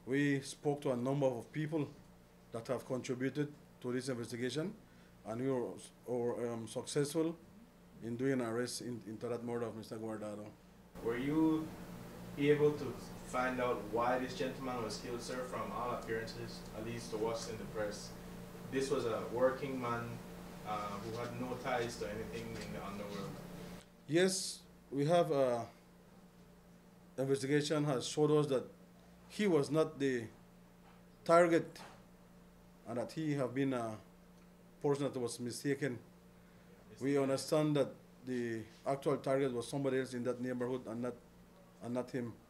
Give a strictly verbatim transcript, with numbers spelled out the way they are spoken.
We spoke to a number of people that have contributed to this investigation, and we were, were um, successful in doing an arrest in, into that murder of Mister Guardado. Were you able to find out why this gentleman was killed, sir? From all appearances, at least to us in the press, this was a working man uh, who had no ties to anything in the underworld. Yes, we have uh, investigation has showed us that he was not the target and that he have been a person that was mistaken. We understand that the actual target was somebody else in that neighborhood and not, and not him.